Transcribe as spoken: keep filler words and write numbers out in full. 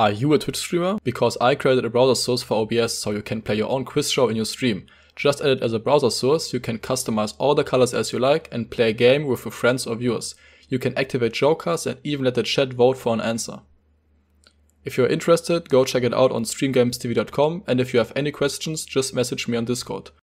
Are you a Twitch streamer? Because I created a browser source for O B S so you can play your own quiz show in your stream. Just add it as a browser source, you can customize all the colors as you like and play a game with your friends or viewers. You can activate jokers and even let the chat vote for an answer. If you're interested, go check it out on stream games t v dot com, and if you have any questions, just message me on Discord.